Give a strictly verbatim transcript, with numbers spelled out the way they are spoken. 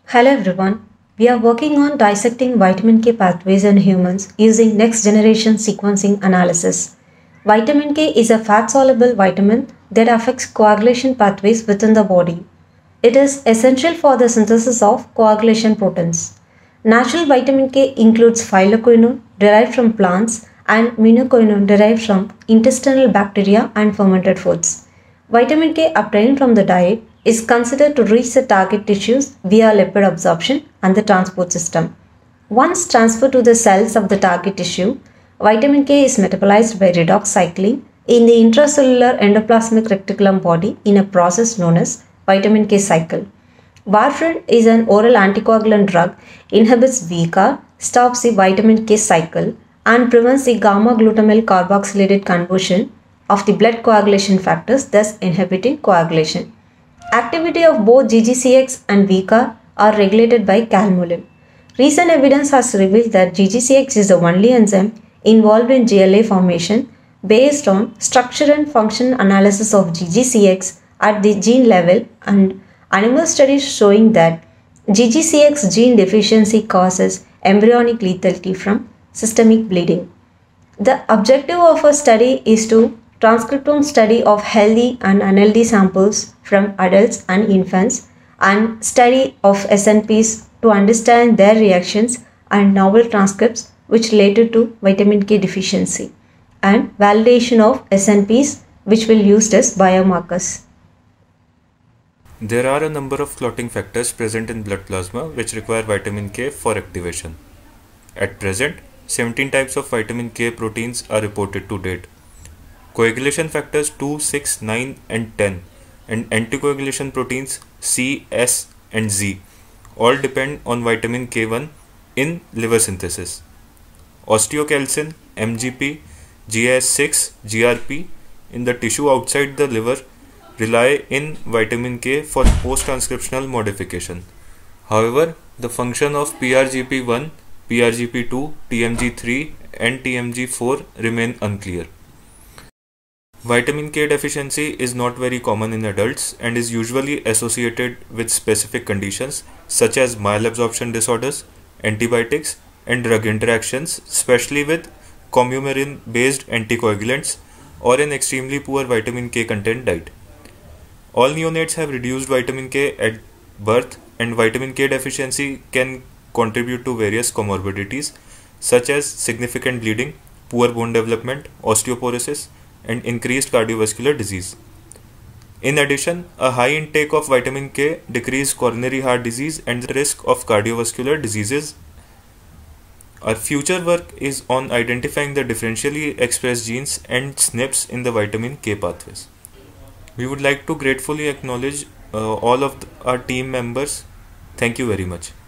Hello everyone. We are working on dissecting vitamin K pathways in humans using next generation sequencing analysis. Vitamin K is a fat soluble vitamin that affects coagulation pathways within the body. It is essential for the synthesis of coagulation proteins. Natural vitamin K includes phyloquinone derived from plants and minoquinone derived from intestinal bacteria and fermented foods. Vitamin K obtained from the diet is considered to reach the target tissues via lipid absorption and the transport system. Once transferred to the cells of the target tissue, vitamin K is metabolized by redox cycling in the intracellular endoplasmic reticulum body in a process known as vitamin K cycle. Warfarin is an oral anticoagulant drug, inhibits V C A R, stops the vitamin K cycle, and prevents the gamma glutamyl carboxylated conversion of the blood coagulation factors, thus inhibiting coagulation. Activity of both G G C X and V C A R are regulated by calmolin. Recent evidence has revealed that G G C X is the only enzyme involved in G L A formation based on structure and function analysis of G G C X at the gene level and animal studies showing that G G C X gene deficiency causes embryonic lethality from systemic bleeding. The objective of a study is to transcriptome study of healthy and unhealthy samples from adults and infants and study of S N Ps to understand their reactions and novel transcripts which related to vitamin K deficiency and validation of S N Ps which will used as biomarkers. There are a number of clotting factors present in blood plasma which require vitamin K for activation. At present, seventeen types of vitamin K proteins are reported to date. Coagulation factors two, six, nine and ten and anticoagulation proteins C, S and Z all depend on vitamin K one in liver synthesis. Osteocalcin, M G P, G I S six, G R P in the tissue outside the liver rely in vitamin K for post-transcriptional modification. However, the function of P R G P one, P R G P two, T M G three and T M G four remain unclear. Vitamin K deficiency is not very common in adults and is usually associated with specific conditions such as malabsorption disorders, antibiotics and drug interactions, especially with coumarin based anticoagulants or an extremely poor vitamin K content diet. All neonates have reduced vitamin K at birth, and vitamin K deficiency can contribute to various comorbidities such as significant bleeding, poor bone development, osteoporosis, and increased cardiovascular disease. In addition, a high intake of vitamin K decreases coronary heart disease and the risk of cardiovascular diseases. Our future work is on identifying the differentially expressed genes and S N Ps in the vitamin K pathways. We would like to gratefully acknowledge uh, all of the, our team members. Thank you very much.